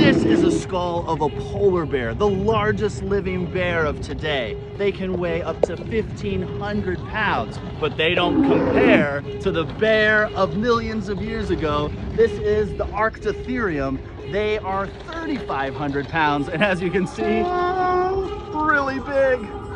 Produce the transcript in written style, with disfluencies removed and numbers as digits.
This is a skull of a polar bear, the largest living bear of today. They can weigh up to 1,500 pounds, but they don't compare to the bear of millions of years ago. This is the Arctotherium. They are 3,500 pounds, and as you can see, really big.